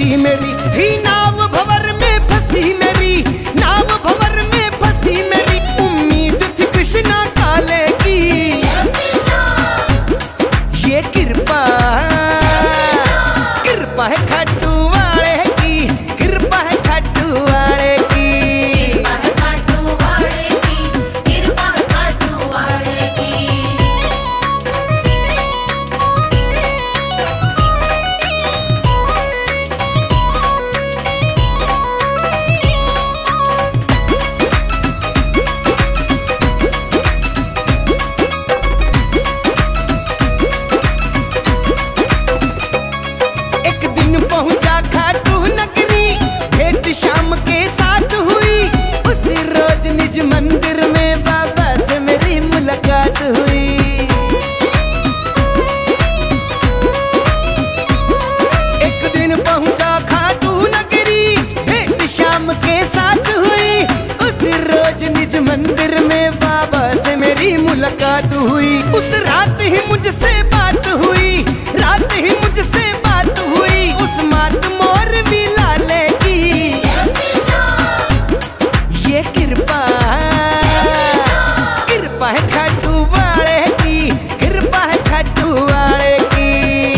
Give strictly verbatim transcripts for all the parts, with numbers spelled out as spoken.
फंसी मेरी थी नाव भंवर में फंसी मेरी नाव भंवर में फंसी मेरी उम्मीद थी कृष्णा काले की ये कृपा कृपा है खाटू वाले की कृपा है खाटू वाले की पहुंचा खाटू नगरी भेंट शाम के साथ हुई उसी रोज निज मंदिर में बाबा से मेरी मुलाकात हुई। एक दिन पहुंचा खाटू नगरी भेंट शाम के साथ हुई उसी रोज निज मंदिर में बाबा से मेरी मुलाकात हुई। उस रात ही मुझसे बात हुई रात ही मुझसे बात हुई उस मात मोर भी लाले की ये कृपा कृपा है खाटू वाले की कृपा है खाटू वाले की।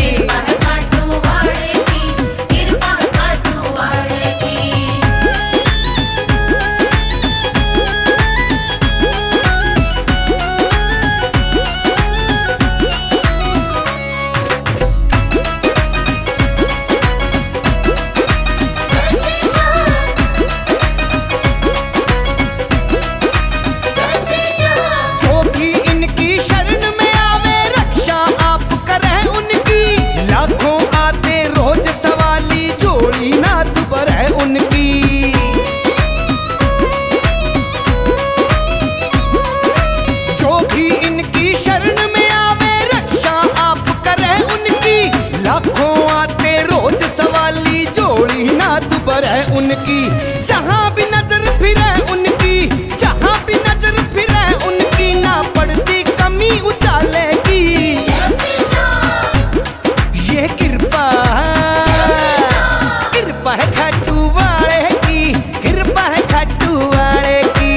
है उनकी जहां भी नजर फिरे उनकी जहां भी नजर फिरे उनकी ना पड़ती कमी उजाले की ये कृपा कृपा है खाटू वाले की कृपा है खाटू वाले की।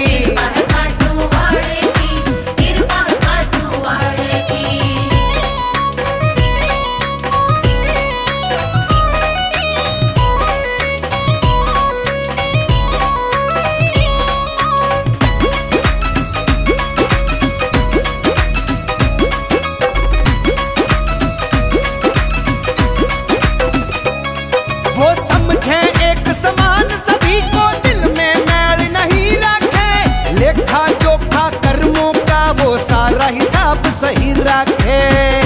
वो समझे एक समान सभी को दिल में मैल नहीं रखे लेखा जोखा कर्मों का वो सारा हिसाब सही रखे।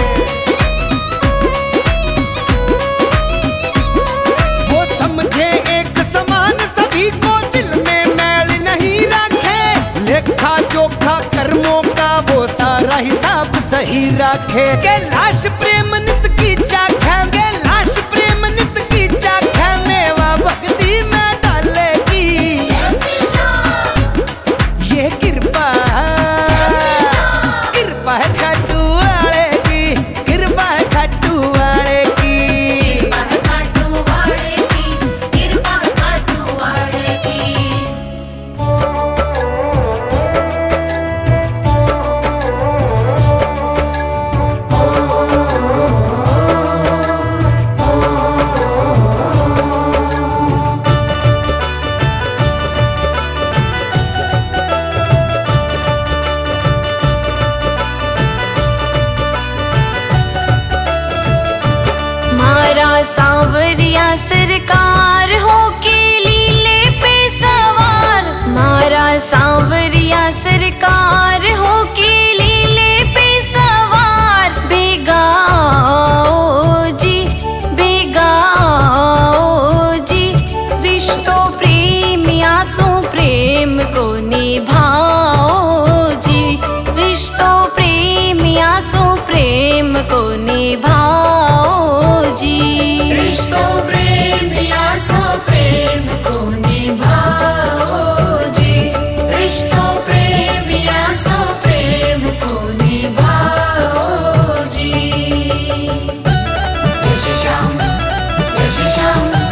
वो समझे एक समान सभी को दिल में मैल नहीं रखे लेखा जोखा कर्मों का वो सारा हिसाब सही रखे। के लाश प्रेम नित की चाख है गे लाश प्रेम नित की चाख है मेवा भक्ति में डालेगी ये कृपा कृपा है खाटू वाले की कृपा है खाटू वाले की। सांवरिया सरकार हो के लीले पे सवार मारा सांवरिया सरकार हो के लीले पे सवार बेगाओ जी बेगाओ जी रिश्तों प्रेम आंसू प्रेम को निभाओ जी रिश्तों प्रेम आंसू प्रेम को निभाओ जी रिश्तों प्रेम आंसू प्रेम को निभाओ जी रिश्तों प्रेम आंसू प्रेम को निभाओ जी। जय श्री श्याम जय श्री श्याम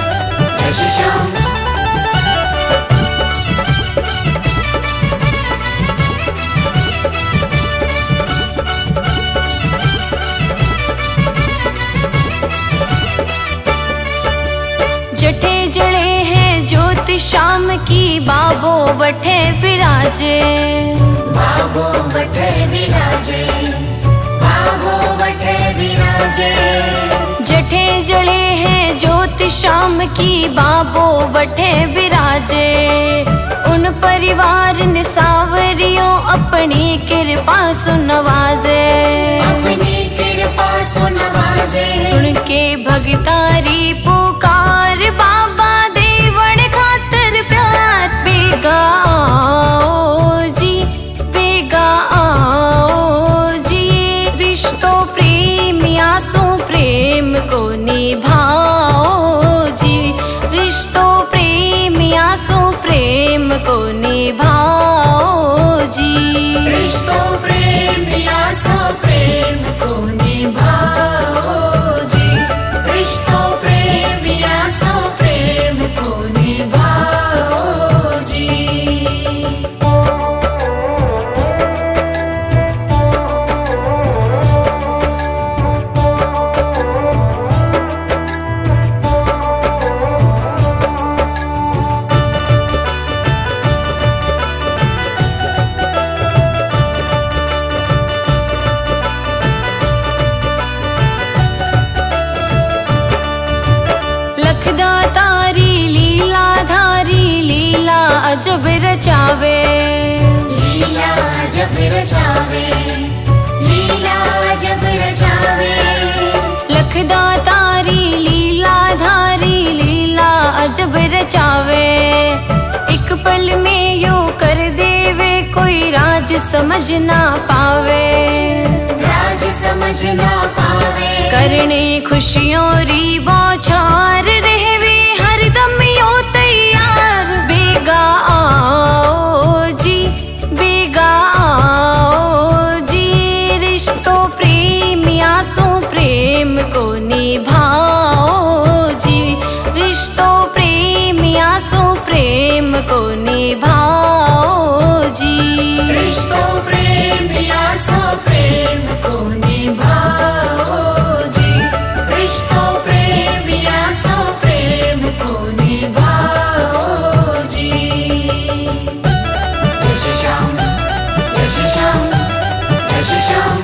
श्याम की बाबो बठे विराजे। बाबो बठे विराजे, बाबो बठे विराजे। जठे जड़े हैं ज्योत श्याम की बाबो बठे विराजे। उन परिवार ने सावरियों अपनी कृपा सुनवाजे। अपनी कृपा सुनवाजे। सुन के भगतारी पुकार बाबा देवण खातर प्यार। बेगा आओ जी, बेगा आओ जी। रिश्तों प्रेम आंसू प्रेम को निभाओ जी। रिश्तों प्रेम आंसू प्रेम को निभाओ जी। रिश्तों प्रेम आंसू प्रेम को निभाओ जी। रिश्तों प्रेम आंसू प्रेम को निभाओ जी। लखदातारी लीला धारी लीला अजब रचावे। लीला जब रचावे, लीला जब रचावे। लखदातारी लीला धारी लीला अजब रचावे। एक पल में यूं कर देवे कोई राज समझ ना पावे। राज समझ ना पावे। करने खुशियों री बौछार रहवे हरदम यो तैयार। बेगा आओ जी, बेगा आओ जी। रिश्तों प्रेम आंसू प्रेम को निभाओ जी। रिश्तों प्रेम आंसू प्रेम को निभाओ जी। रिश्तों प्रेम आंसू प्रेम को निभाओ जी। रिश्तों प्रेम आंसू प्रेम को निभाओ जी। जय श्री श्याम, जय श्री श्याम, जय श्री श्याम।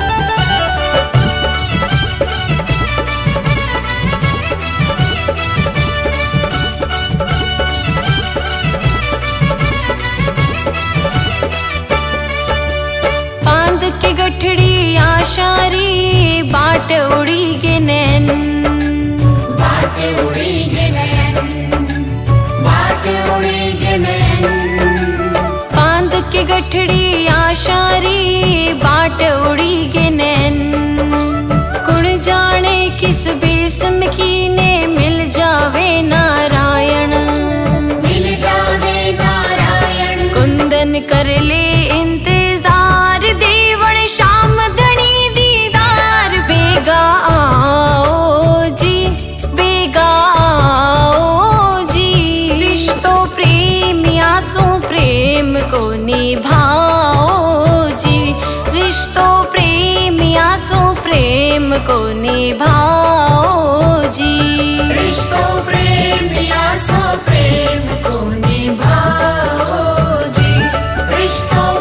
बांध के गठड़ी आशारी बाट उड़ी के नैन। बाट उड़ी गे नयन, बाट उड़ी गे नयन। बांध के गठड़ी आशारी बाट उड़ी के नैन। कुण जाने किस बेस में कीने मिल जावे नारायण। मिल जावे नारायण। कुंदन कर ले इंतजार देवण श्याम धनी दीदार। बेगा आओ जी, बेगा आओ जी। रिश्तों प्रेम आंसू प्रेम को निभाओ जी। रिश्तों प्रेम आंसू प्रेम को निभाओ जी। रिश्तों प्रेम आंसू प्रेम को निभाओ जी। रिश्तों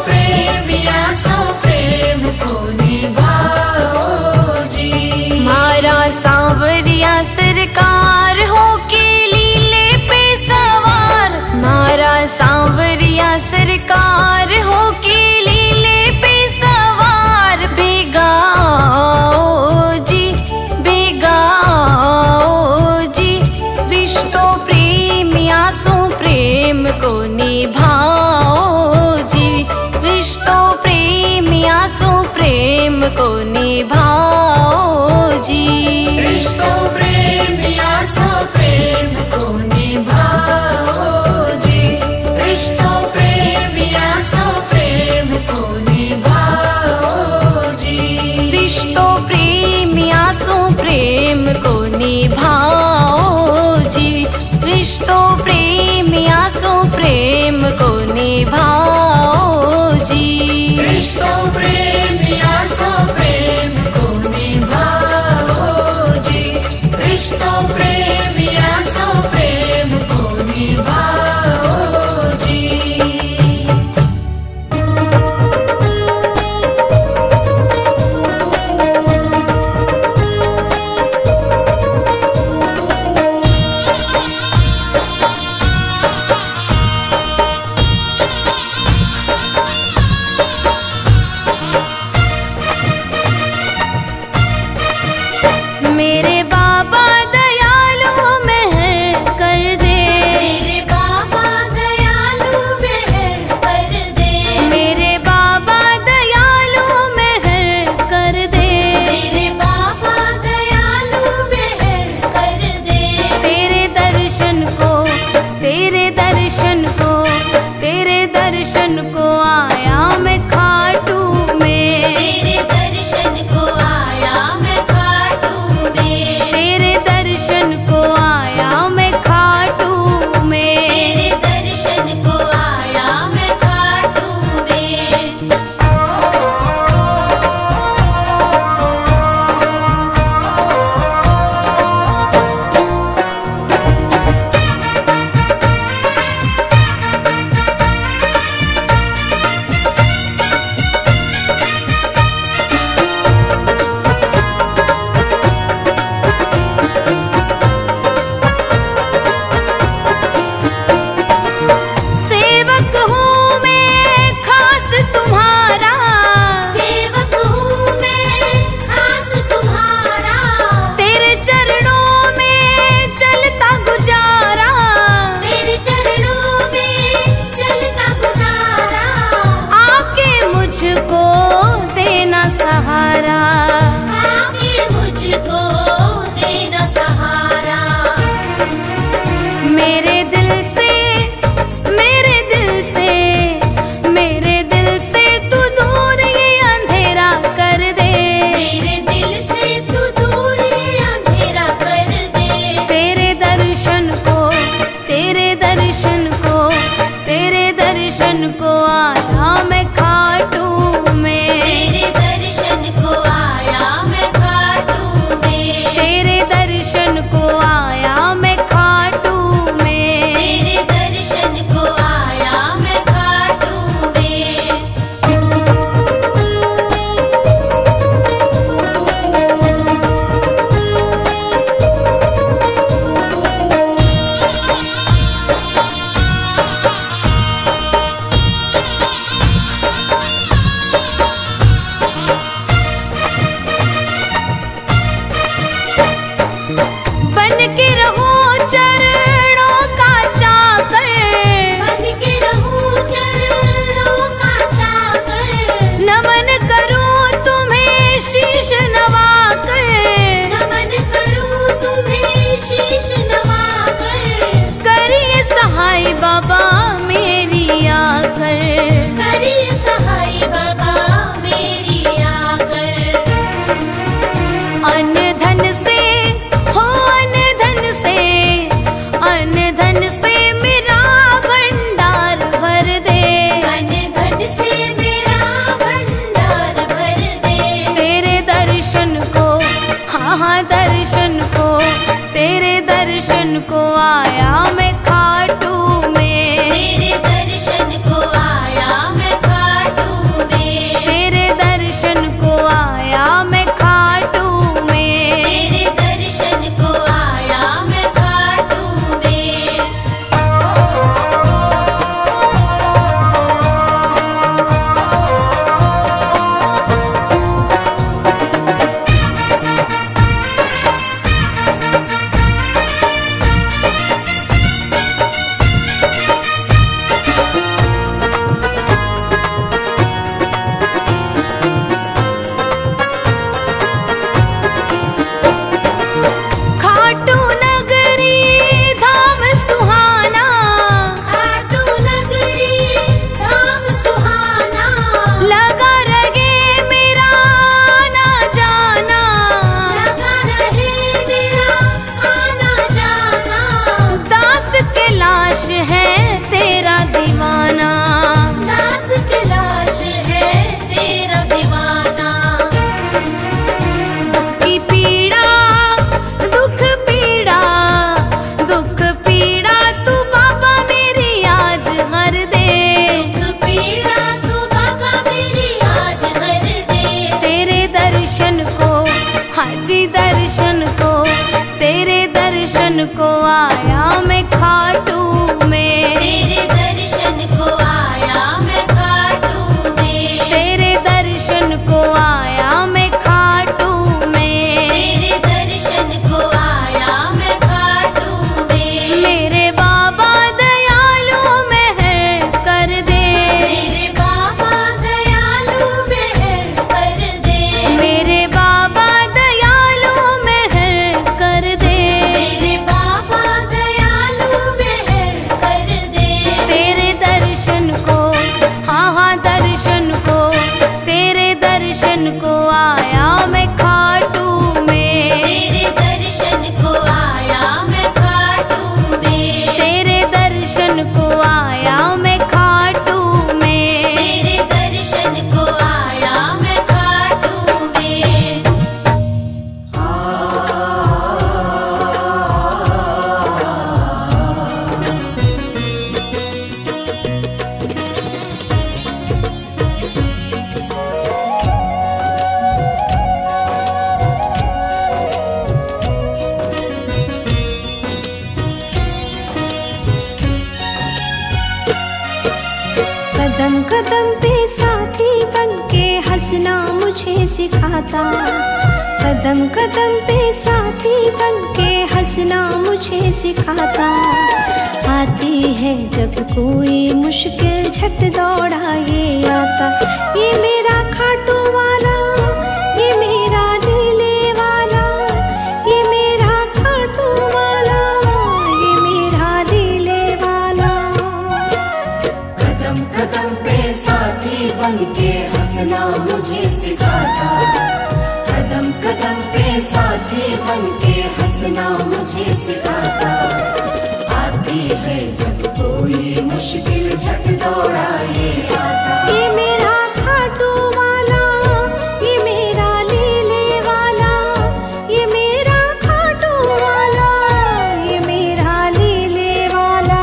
दर्शन को, तेरे दर्शन को आया मैं खाटू में। तेरे दर्शन को आया मैं खाटू में। तेरे दर्शन को आया मैं खाटू में। तेरे दर्शन को आया मैं खाटू में। सेवक हूँ मैं खास तुम्हारा, सेवक हूँ मैं खास तुम्हारा। तेरे चरणों में चलता गुजारा। तेरे चरणों में चलता गुजारा। आके मुझको देना सहारा। आके मुझको देना सहारा। मेरे दिल से, मेरे दिल से, मेरे दिल से तू दूर ये अंधेरा कर दे। मेरे दिल से तू दूर ये अंधेरा कर दे। तेरे दर्शन को, तेरे दर्शन को, तेरे दर्शन को आया मैं खाटू में। तेरे दर्शन को आया मैं खाटू में। तेरे दर्शन को आया मैं खाटू में। तेरे दर्शन को आया मैं खाटू में। बन के रहो चरणों का चाकर। बन के रहूं चरणों का चाकर। नमन करूं तुम्हें शीश नवाकर। नमन करूं तुम्हें शीश नवाकर। करिए सहाय बाबा मेरी आकर। करिए सहाय बाबा मेरी आकर। अन्न धन से हो, अन्न धन से, अन्न धन से मेरा भंडार भर दे। अन्न धन से मेरा भंडार भर दे। तेरे दर्शन को, हाँ हाँ दर्शन को, तेरे दर्शन को आया मैं खाटू में। तेरे दर्शन को आया मैं खाटू में। तेरे दर्शन को आया मैं खाटू में। तेरे दर्शन को आया मैं खाटू में। खाटू नगरी धाम सुहाना। खाटू नगरी धाम सुहाना। लगा रहे मेरा आना जाना। लगा रहे मेरा आना जाना। दास के लाश है तेरा दीवाना। दास की लाश है तेरा दीवाना। दुख की पीड़ा, दुख पीड़ा, दुख पीड़ा तू बाबा मेरी आज हर दे। दुख पीड़ा तू बाबा मेरी आज हर दे। तेरे दर्शन को, हाजी दर्शन को, तेरे दर्शन को आया मैं खाटू में। तेरे दर्शन को आया मैं खाटू में। तेरे दर्शन को आया मैं खाटू में। तेरे दर्शन को आया मैं खाटू में। मेरे बाबा दयालु मेहर कर दे। मेरे बाबा दयालु मेहर कर दे। मेरे बाबा दयालु मेहर कर दे। मेरे बाबा दयालु मेहर कदम कदम पे साथी बन के हंसना मुझे सिखाता, कदम कदम पे साथी बन के हंसना मुझे सिखाता। आती है जब कोई मुश्किल झट दौड़ा ये आता। ये मेरा खाटू वाला, ये मेरा ढीले वाला, ये मेरा खाटू वाला, ये मेरा ढीले वाला। कदम कदम पे साथी बन के हंसना मुझे सिखाता, कदम कदम पे साथी बन के हंसना मुझे सिखाता। आती है जब कोई मुश्किल झट दौड़ा ये आता। ये मेरा खाटू वाला, ये मेरा लीले वाला, ये मेरा खाटू वाला, ये मेरा लीले वाला।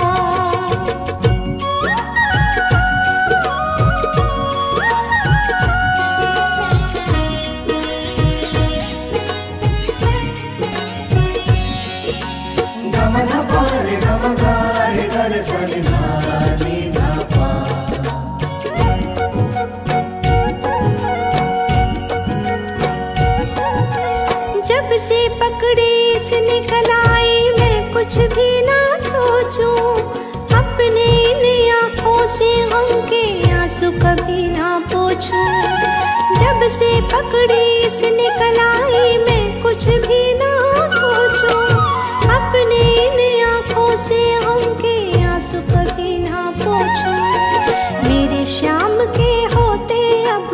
जब से पकड़ी इस निकल आई मैं कुछ भी ना सोचूं, अपने इन आँखों से गम के आंसू कभी ना पोंछूं। जब से पकड़ी इस निकल आई मैं कुछ भी ना सोचूं, अपने इन आँखों से गम के आंसू कभी ना पोंछूं। मेरे शाम के होते अब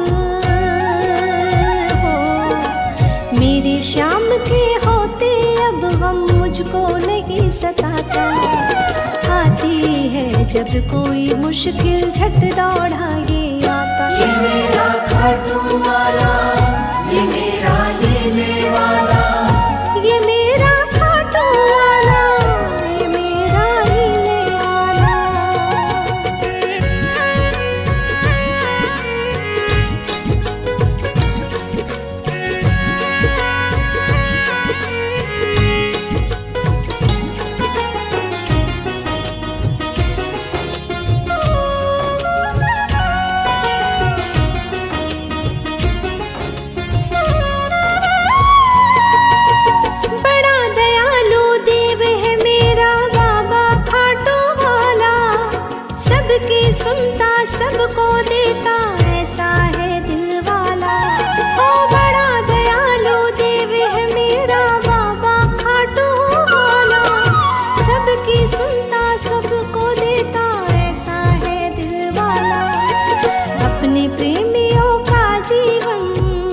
मेरी शाम के होते अब गम मुझको नहीं सताता। आती है जब कोई मुश्किल झट दौड़ा ये आता। ये मेरा खाटू वाला, ये मेरा लीले वाला, ये मेरा खाटू वाला, ये मेरा लीले वाला। बड़ा दयालु देव है मेरा बाबा खाटू वाला, सबकी सुनता सबको देता ऐसा है दिल वाला। ओ बड़ा दयालु देव है मेरा बाबा खाटू वाला, सबकी सुनता सबको देता ऐसा है दिल वाला। अपने प्रेमियों का जीवन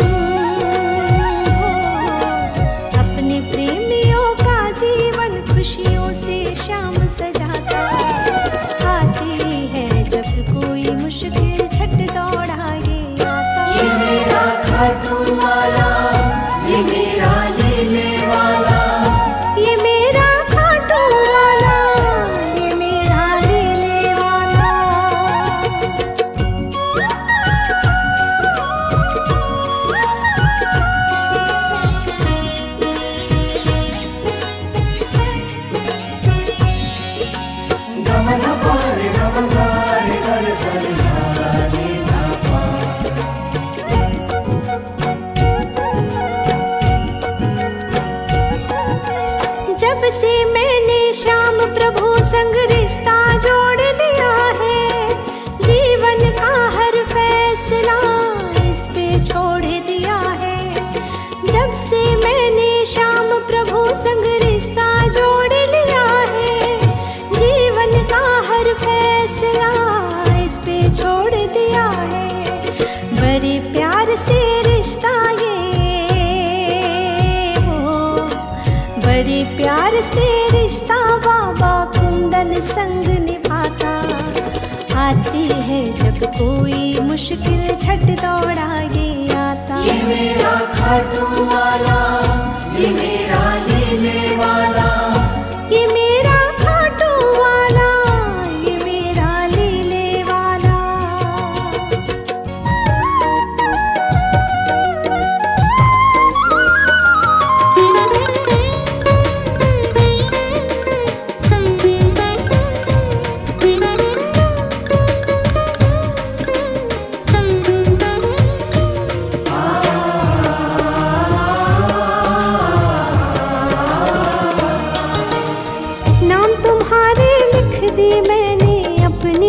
हो, अपने प्रेमियों का जीवन खुशियों से शाम सजाता। आती है जब कोई मुश्किल झट दौड़ा ये आता। ये मेरा खाटू वाला, ये मेरा लीले वाला, ये मेरा खाटू वाला, ये मेरा लीले वाला। गमन पारे गमगारे कर सरिधारे धापा। जब से मैंने श्याम प्रभु संग रिश्ता जोड़ लिया है, जीवन का हर फैसला इस पे छोड़ दिया है। जब से मैंने श्याम प्रभु संग रिश्ता जोड़ लिया है, जीवन का हर फैसला इस पे छोड़ दिया है। बड़े प्यार से रिश्ता ये बड़े प्यार से रिश्ता बाबा कुंदन संग निभाता। आती है जब कोई मुश्किल झट दौड़ा ये आता। ये मेरा खाटू वाला, ये मेरा लीले वाला, ये मेरा खाटू वाला, ये मेरा लीले वाला।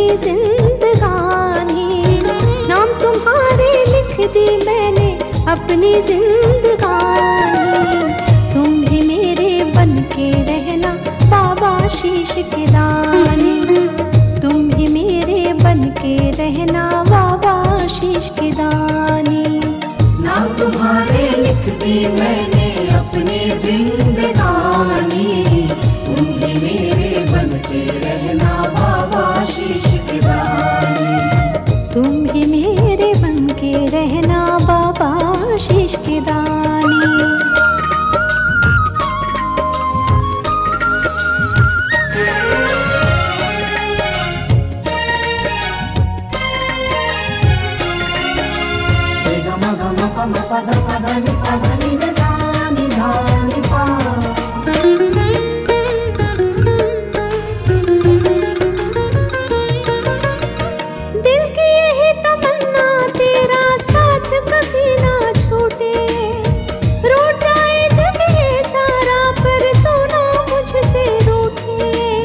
जिंदगानी, नाम तुम्हारे लिख दी मैंने अपनी जिंदगानी। तुम भी मेरे बन के रहना बाबा शीश के दानी, तुम भी मेरे बन के रहना बाबा शीश के दानी। नाम तुम्हारे लिख दी मैंने अपनी जिंदगानी, तुम भी मेरे बन के रहना बाबा शीश के दानी। तुम भी मेरे बन के रहना बाबा शीश के दानी। पद पद नि पद नि रे सा नि धा नि पा। दिल की यही तमन्ना तेरा साथ कभी ना छूटे, रूठ जाए जब ये सारा पर तो ना मुझसे रूठे।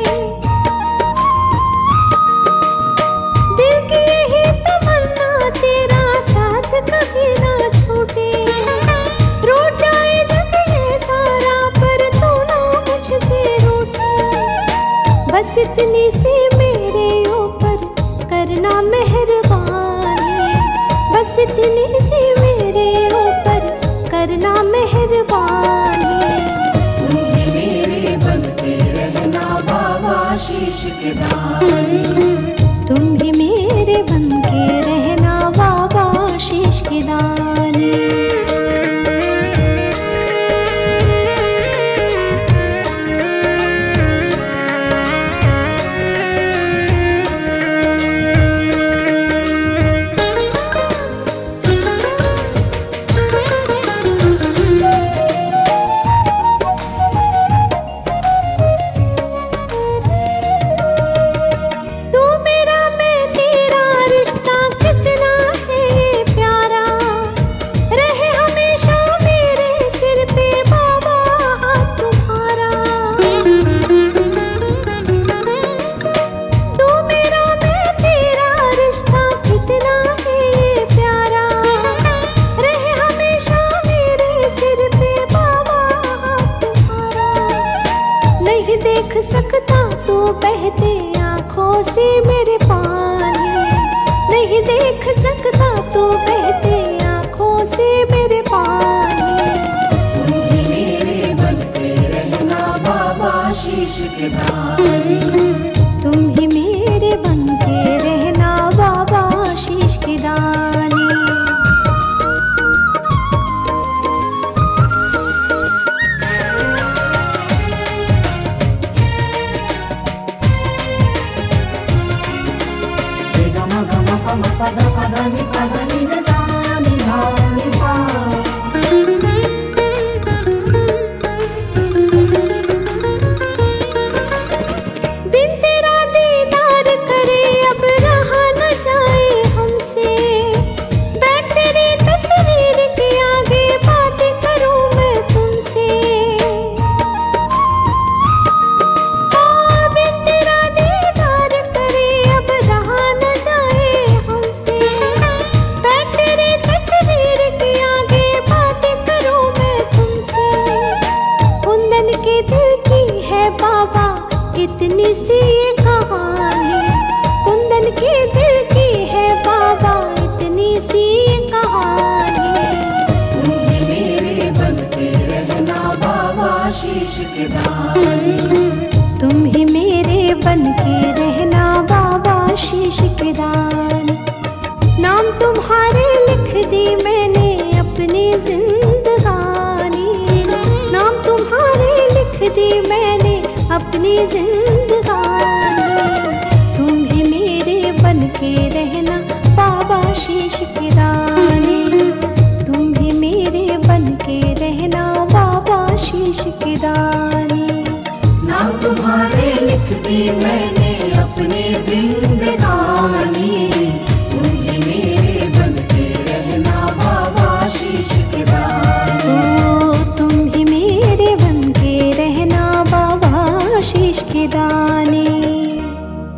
दिल की यही तमन्ना तेरा साथ कभी ना छूटे, रूठ जाए जब ये सारा पर तो ना मुझसे रूठे। बस इतनी सी मेरे ऊपर करना मेहरबानी, बस इतनी सी मेरे ऊपर करना मेहरबानी। तुम भी मेरे बन के रहना बाबा शीश के दानी, तुम भी मेरे बन के रहना बाबा शीश के दानी। तू मेरा मैं तेरा रिश्ता कितना है प्यारा, रहे हमेशा मेरे सिर पे बाबा हाथ तुम्हारा। तू मेरा मैं तेरा रिश्ता कितना है प्यारा, रहे हमेशा मेरे सिर पे बाबा हाथ तुम्हारा। नहीं देख सकता तो बहते आँखों से मेरे पानी, नहीं देख सकता तो बहते आँखों से मेरे पानी। तुम भी मेरे बन के रहना बाबा शीश के दानी, तुम ही मेरे बन के रहना बाबा शीश के दानी। पद पद नि पद नि रे सा नि धा नि पा। बिन तेरा दीदार करे अब रहा न जाए हमसे, बैठ तेरी तस्वीर के आगे बातें करूं मैं तुमसे। हाँ, बिन तेरा दीदार करे अब रहा न जाए हमसे, बैठ तेरी तस्वीर के आगे बातें करूं मैं तुमसे। कुंदन के दिल की है बाबा इतनी सी ये कहानी, कुंदन के दिल की है बाबा इतनी सी ये कहानी। तुम भी मेरे बन के रहना बाबा शीश के दानी, तुम ही मेरे बन के रहना बाबा शीश के दानी। नाम तुम्हारे लिख दी मैंने अपनी जिंदगानी, नाम तुम्हारे लिख दी मैंने अपनी जिंदगानी। तुम भी मेरे बन के रहना बाबा शीश के दानी, तुम भी मेरे बन के रहना बाबा शीश के दानी। नाम तुम्हारे लिख दी मैंने